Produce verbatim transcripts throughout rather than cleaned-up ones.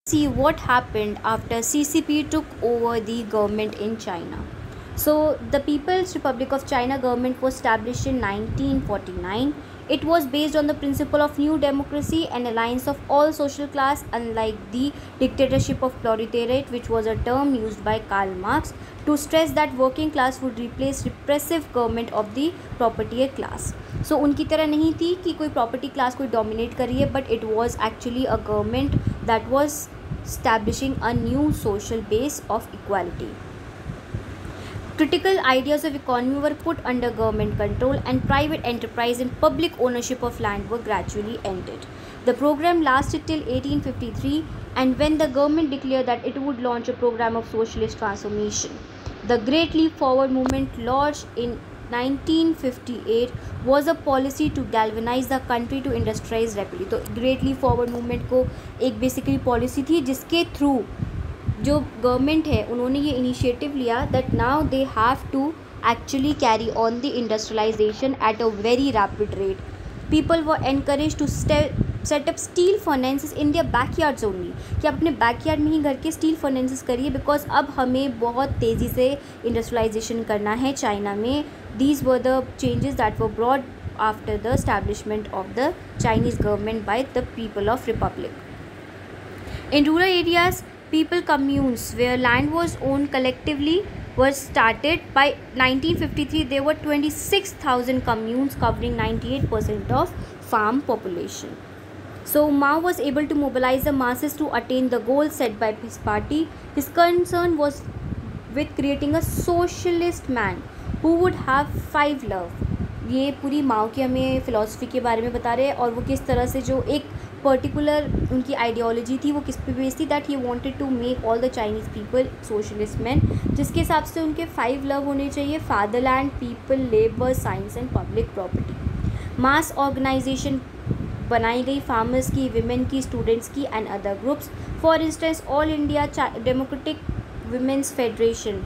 See what happened after C C P took over the government in China. So, the People's Republic of China government was established in nineteen forty-nine. It was based on the principle of new democracy and alliance of all social class, unlike the dictatorship of proletariat, which was a term used by Karl Marx to stress that working class would replace repressive government of the propertier class. So, उनकी तरह नहीं थी कि कोई property class कोई dominate कर रही है, but it was actually a government that was establishing a new social base of equality. Critical ideas of economy were put under government control, and private enterprise and public ownership of land were gradually ended. The program lasted till eighteen fifty-three, and when the government declared that it would launch a program of socialist transformation. The Great Leap Forward movement, launched in nineteen fifty-eight, was a policy to galvanize the country to industrialize rapidly. तो great leap forward movement को एक basically policy थी जिसके through जो government है उन्होंने ये initiative लिया that now they have to actually carry on the industrialisation at a very rapid rate. People were encourage to set up steel furnaces in their backyards only, कि अपने backyard में ही घर के स्टील फर्नेंसेस करिए, बिकॉज अब हमें बहुत तेज़ी से इंडस्ट्रियलाइजेशन करना है चाइना में. These were the changes that were brought after the establishment of the Chinese government by the people of republic. In rural areas, people communes where land was owned collectively were started. By nineteen fifty-three, there were twenty-six thousand communes covering ninety-eight percent of farm population. So Mao was able to mobilize the masses to attain the goal set by his party. His concern was with creating a socialist man who would have five love. ये पूरी माओ की हमें philosophy के बारे में बता रहे हैं और वो किस तरह से जो एक पर्टिकुलर उनकी आइडियोलॉजी थी वो किस पे बेस्ड थी, that he wanted to make all the Chinese people socialist man, जिसके हिसाब से उनके फाइव लव होने चाहिए: fatherland, people, labour, science and public property. Mass organisation बनाई गई फार्मर्स की, विमेन की, स्टूडेंट्स की and other groups. For instance all India democratic women's federation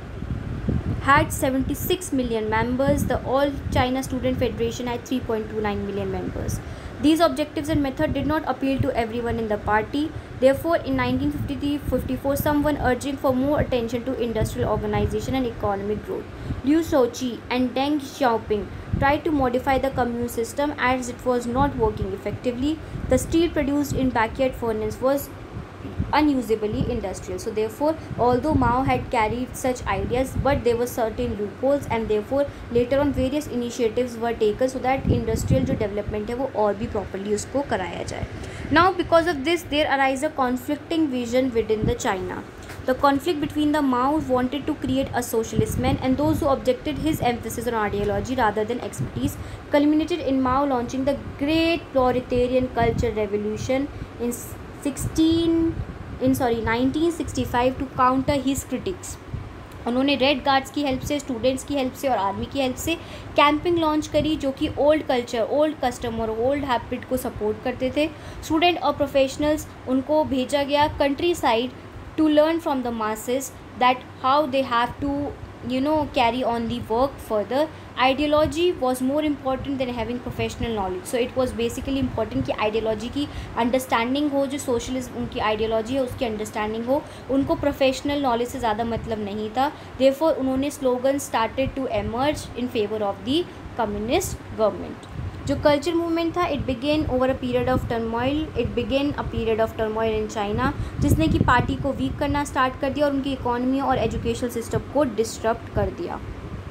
had seventy-six million members. The All China Student Federation had three point two nine million members. These objectives and method did not appeal to everyone in the party. Therefore, in nineteen fifty-three fifty-four, someone urging for more attention to industrial organization and economic growth, Liu Shaoqi and Deng Xiaoping, tried to modify the commune system as it was not working effectively. The steel produced in backyard furnace was unusably industrial. So therefore, although Mao had carried such ideas, but there were certain loopholes, and therefore later on various initiatives were taken so that industrial जो development है वो और भी properly उसको कराया जाए. Now because of this there arise a conflicting vision within the China. The conflict between the Mao wanted to create a socialist man and those who objected his emphasis on ideology rather than expertise culminated in Mao launching the Great Proletarian Culture Revolution in sixteen in sorry nineteen sixty five to counter his critics. उन्होंने red guards की help से, students की help से और army की help से camping launch करी जो कि ओल्ड कल्चर, ओल्ड कस्टम और ओल्ड हैबिट को सपोर्ट करते थे. स्टूडेंट और प्रोफेशनल्स उनको भेजा गया countryside to learn from the masses that how they have to you know carry on the work further. Ideology was more important than having professional knowledge. So it was basically important कि ideology की understanding हो, जो socialism उनकी ideology है उसकी understanding हो, उनको professional knowledge से ज़्यादा मतलब नहीं था. Therefore उन्होंने slogans started to emerge in favor of the communist government. जो कल्चर मूवमेंट था it began over a period of turmoil it began a period of turmoil in China, जिसने कि पार्टी को वीक करना स्टार्ट कर दिया और उनकी इकोनॉमी और एजुकेशनल सिस्टम को डिस्टर्ब कर दिया.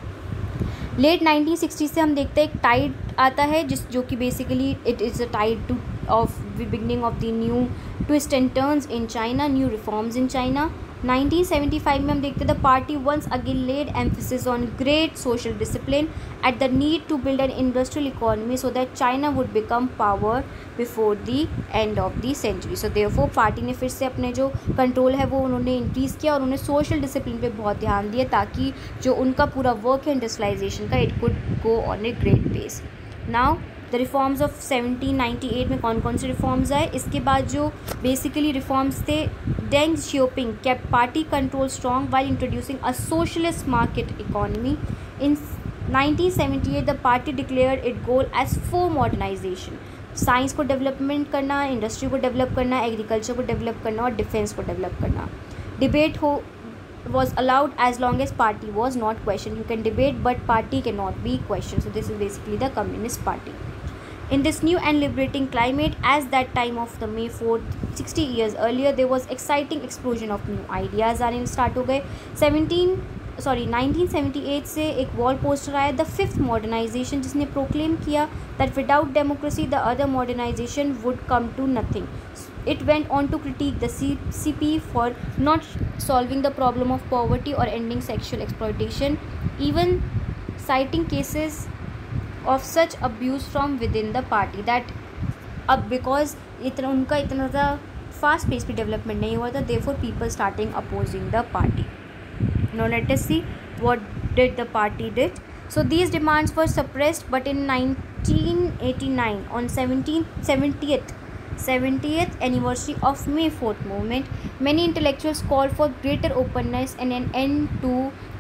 लेट नाइनटीन सिक्सटी से हम देखते हैं एक टाइड आता है जिस जो कि basically it is a tied to of beginning of the new twist and turns in China, new reforms in China. Nineteen seventy five में हम देखते हैं the party once again laid emphasis on great social discipline at the need to build an industrial economy so that China would become power before the end of the century. So therefore party ने फिर से अपने जो control है वो उन्होंने increase किया और उन्होंने सोशल डिसिप्लिन पे बहुत ध्यान दिया ताकि जो उनका पूरा वर्क है इंडस्ट्रियलाइजेशन का it could go on a great pace. Now the reforms of seventeen ninety eight में कौन कौन से रिफॉर्म्स आए, इसके बाद जो बेसिकली रिफॉर्म्स थे, Deng Xiaoping kept party control strong while introducing a socialist market economy. In nineteen seventy-eight, the party declared its goal as full modernization. Science को डेवलपमेंट करना, इंडस्ट्री को डेवलप करना, एग्रीकल्चर को डेवलप करना और defence को develop करना. Debate हो was allowed as long as party was not questioned. You can debate but party cannot be questioned. So this is basically the Communist Party. In this new and liberating climate, as that time of the May fourth, sixty years earlier, there was exciting explosion of new ideas आने start हो गए. seventeen sorry nineteen seventy eight से एक wall poster आया, the fifth modernisation, जिसने proclaim किया that without democracy the other modernisation would come to nothing. It went on to critique the C P for not solving the problem of poverty or ending sexual exploitation, even citing cases of such abuse from within the party. That अब because इतना उनका इतना ज़्यादा fast pace पे development नहीं हुआ था, therefore people starting opposing the party. Now let us see what did the party did. So these demands were suppressed, but in nineteen eighty-nine, on seventieth seventieth anniversary of May fourth movement, many intellectuals called for greater openness and an end to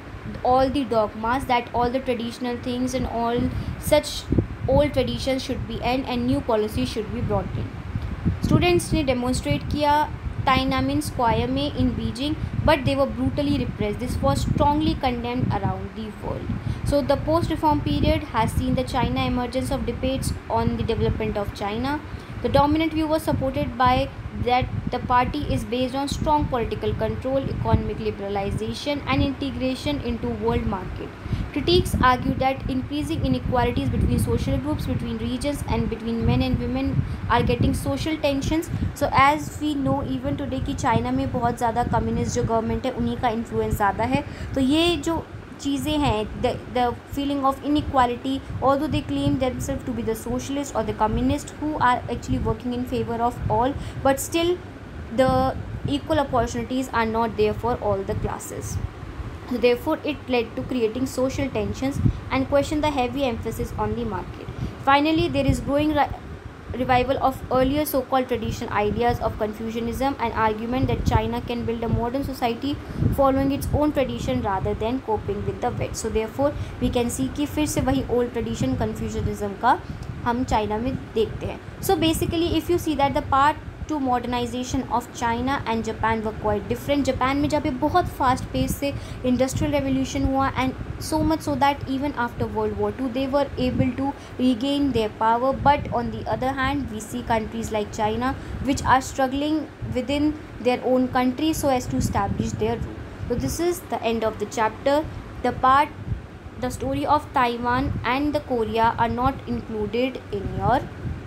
all the dogmas, that all the traditional things and all such old traditions should be end and new policies should be brought in. Students ने demonstrate किया Tiananmen Square में in Beijing, but they were brutally repressed. This was strongly condemned around the world. So the post-reform period has seen the China emergence of debates on the development of China. The dominant view was supported by that the party is based on strong political control, economic liberalization and integration into world market. Critics argue that increasing inequalities between social groups, between regions and between men and women are getting social tensions. So as we know even today कि China में बहुत ज़्यादा communist जो government है उन्हीं का influence ज़्यादा है. तो ये जो चीज़ें हैं, the the feeling of inequality, although they claim themselves to be the socialist or the communist who are actually working in favor of all, but still the equal opportunities are not there for all the classes. So therefore it led to creating social tensions and question the heavy emphasis on the market. Finally, there is growing ri- revival of earlier so-called traditional ideas of Confucianism and argument that China can build a modern society following its own tradition rather than coping with the West. So therefore we can see कि फिर से वही old tradition Confucianism का हम China में देखते हैं. So basically if you see that the part to modernization of China and Japan were quite different. Japan में जब ये बहुत fast pace से industrial revolution हुआ and so much so that even after World War Two they were able to regain their power, but on the other hand we see countries like China which are struggling within their own country so as to establish their rule. So this is the end of the chapter. The part the story of Taiwan and the Korea are not included in your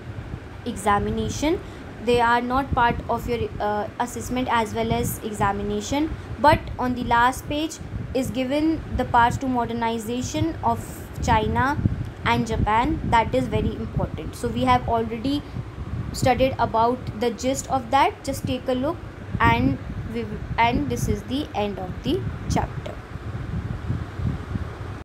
examination. They are not part of your uh, assessment as well as examination, but on the last page is given the parts to modernization of China and Japan. That is very important. So we have already studied about the gist of that. Just take a look and we, and this is the end of the chapter.